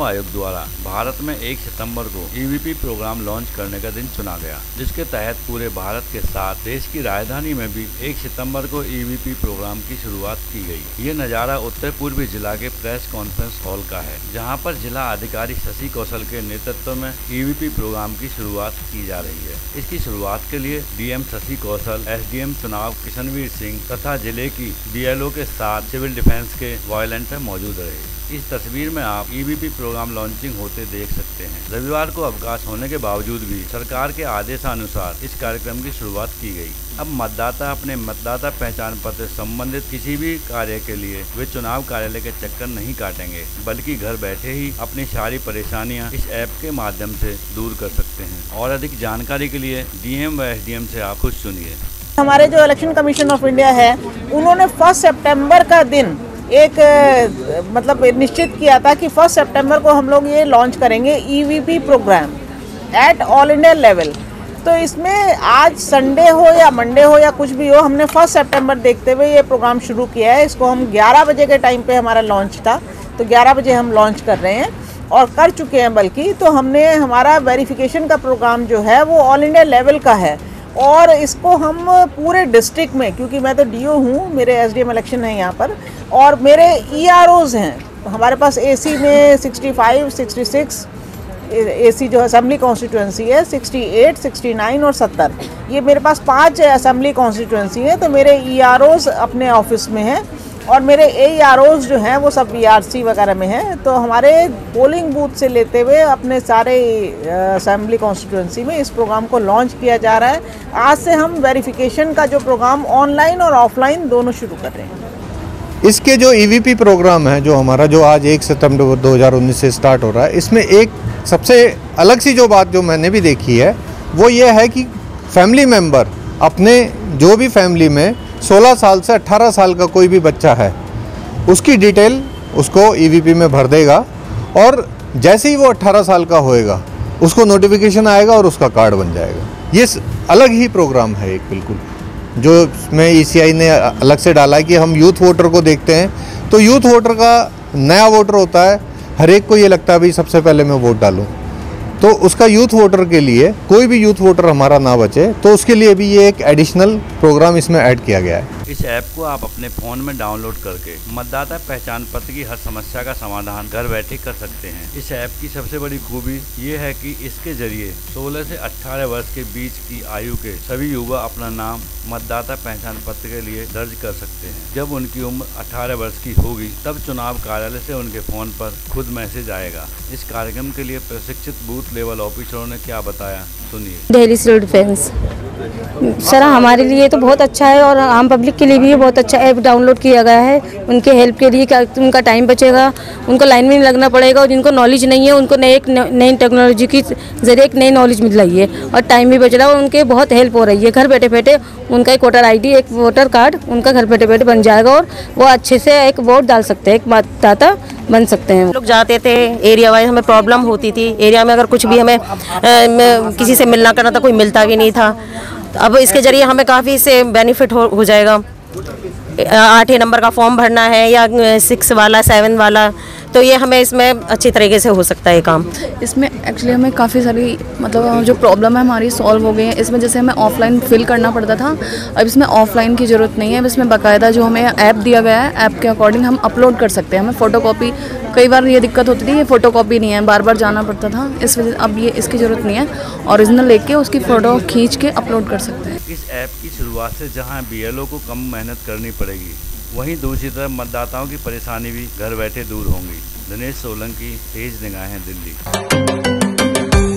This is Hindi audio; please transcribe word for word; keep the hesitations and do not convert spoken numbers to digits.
आयोग द्वारा भारत में एक सितंबर को ईवीपी प्रोग्राम लॉन्च करने का दिन चुना गया, जिसके तहत पूरे भारत के साथ देश की राजधानी में भी एक सितंबर को ईवीपी प्रोग्राम की शुरुआत की गई। ये नज़ारा उत्तर पूर्वी जिला के प्रेस कॉन्फ्रेंस हॉल का है, जहां पर जिला अधिकारी शशि कौशल के नेतृत्व में ईवीपी प्रोग्राम की शुरुआत की जा रही है। इसकी शुरुआत के लिए डीएम शशि कौशल, एसडीएम चुनाव किशनवीर सिंह तथा जिले की बीएलओ के साथ सिविल डिफेंस के वॉयलेंटियर मौजूद रहे। इस तस्वीर में आप ईवीपी प्रोग्राम लॉन्चिंग होते देख सकते हैं। रविवार को अवकाश होने के बावजूद भी सरकार के आदेशानुसार इस कार्यक्रम की शुरुआत की गई। अब मतदाता अपने मतदाता पहचान पत्र संबंधित किसी भी कार्य के लिए वे चुनाव कार्यालय के चक्कर नहीं काटेंगे, बल्कि घर बैठे ही अपनी सारी परेशानियां इस ऐप के माध्यम से दूर कर सकते हैं। और अधिक जानकारी के लिए डीएम व एसडीएम से आप खुद सुनिए। हमारे जो इलेक्शन कमीशन ऑफ इंडिया है, उन्होंने फर्स्ट सितंबर का दिन एक मतलब निश्चित किया था कि फर्स्ट सितंबर को हम लोग ये लॉन्च करेंगे EVP programme at all India level. तो इसमें आज संडे हो या मंडे हो या कुछ भी हो, हमने फर्स्ट सितंबर देखते हुए ये प्रोग्राम शुरू किया है। इसको हम ग्यारह बजे के टाइम पे हमारा लॉन्च था, तो ग्यारह बजे हम लॉन्च कर रहे हैं और कर चुके हैं। बल्कि तो हमने हमारा वेरिफिकेशन का प्रोग्राम जो है वो ऑल इंडिया लेवल का है और इसको हम पूरे डिस्ट्रिक्ट में, क्योंकि मैं तो डीओ हूँ, मेरे एसडीएम इलेक्शन है यहाँ पर और मेरे ईआरओज हैं हमारे पास। एसी में sixty five, sixty six, AC जो असेंबली कॉन्स्टिट्यूंसी है सिक्सटी एट, सिक्सटी नाइन और सत्तर, ये मेरे पास पांच असेंबली कॉन्स्टिट्यूंसी है। तो मेरे ईआरओज अपने ऑफिस में हैं और मेरे एआरओज जो हैं वो सब बीआरसी वगैरह में हैं। तो हमारे पोलिंग बूथ से लेते हुए अपने सारे असेंबली कॉन्स्टिट्यूंसी में इस प्रोग्राम को लॉन्च किया जा रहा है। आज से हम वेरिफिकेशन का जो प्रोग्राम ऑनलाइन और ऑफलाइन दोनों शुरू कर रहे हैं। इसके जो ईवीपी प्रोग्राम है जो हमारा, जो आज एक सितंबर दो हज़ार उन्नीस से स्टार्ट हो रहा है, इसमें एक सबसे अलग सी जो बात जो मैंने भी देखी है वो ये है कि फैमिली मेम्बर अपने जो भी फैमिली में सोलह साल से अठारह साल का कोई भी बच्चा है उसकी डिटेल उसको ईवीपी में भर देगा और जैसे ही वो अठारह साल का होएगा उसको नोटिफिकेशन आएगा और उसका कार्ड बन जाएगा। ये अलग ही प्रोग्राम है एक, बिल्कुल जो इसमें ईसीआई ने अलग से डाला है कि हम यूथ वोटर को देखते हैं। तो यूथ वोटर का नया वोटर होता है, हर एक को ये लगता है भाई सबसे पहले मैं वोट डालूं, तो उसका यूथ वोटर के लिए कोई भी यूथ वोटर हमारा ना बचे, तो उसके लिए भी ये एक एडिशनल प्रोग्राम इसमें ऐड किया गया है। इस ऐप को आप अपने फ़ोन में डाउनलोड करके मतदाता पहचान पत्र की हर समस्या का समाधान घर बैठे कर सकते हैं। इस ऐप की सबसे बड़ी खूबी ये है कि इसके जरिए सोलह से अठारह वर्ष के बीच की आयु के सभी युवा अपना नाम मतदाता पहचान पत्र के लिए दर्ज कर सकते हैं। जब उनकी उम्र अठारह वर्ष की होगी तब चुनाव कार्यालय से उनके फ़ोन पर खुद मैसेज आएगा। इस कार्यक्रम के लिए प्रशिक्षित बूथ लेवल ऑफिसरों ने क्या बताया, सुनिए। दिल्ली सिविल डिफेंस सर हमारे लिए तो बहुत अच्छा है और आम पब्लिक के लिए भी बहुत अच्छा ऐप डाउनलोड किया गया है। उनके हेल्प के लिए क्या उनका टाइम बचेगा, उनको लाइन में नहीं लगना पड़ेगा और जिनको नॉलेज नहीं है उनको नए एक नई टेक्नोलॉजी की जरिए एक नई नॉलेज मिल रही है और टाइम भी बच रहा है और उनके बहुत हेल्प हो रही है। घर बैठे बैठे उनका एक वोटर आई डी, एक वोटर कार्ड उनका घर बैठे बैठे बन जाएगा और वो अच्छे से एक वोट डाल सकते हैं, एक मतदाता बन सकते हैं। लोग जाते थे एरिया वाइज, हमें प्रॉब्लम होती थी एरिया में, अगर कुछ भी हमें आ, किसी से मिलना करना था, कोई मिलता भी नहीं था। अब इसके जरिए हमें काफ़ी इससे बेनिफिट हो, हो जाएगा। आठ नंबर का फॉर्म भरना है या सिक्स वाला, सेवन वाला, तो ये हमें इसमें अच्छी तरीके से हो सकता है काम। इसमें एक्चुअली हमें काफ़ी सारी मतलब जो प्रॉब्लम है हमारी सॉल्व हो गई है। इसमें जैसे हमें ऑफलाइन फिल करना पड़ता था, अब इसमें ऑफलाइन की ज़रूरत नहीं है। अब इसमें बाकायदा जो हमें ऐप दिया गया है, ऐप के अकॉर्डिंग हम अपलोड कर सकते हैं। हमें फ़ोटोकॉपी, कई बार ये दिक्कत होती थी ये फ़ोटोकॉपी नहीं है, बार बार जाना पड़ता था, इस वजह अब ये इसकी ज़रूरत नहीं है, ओरिजिनल लेके उसकी फ़ोटो खींच के अपलोड कर सकते हैं। इस ऐप की शुरुआत से जहां बीएलओ को कम मेहनत करनी पड़ेगी, वहीं दूसरी तरफ मतदाताओं की परेशानी भी घर बैठे दूर होंगी। दिनेश सोलंकी, तेज निगाहें, दिल्ली।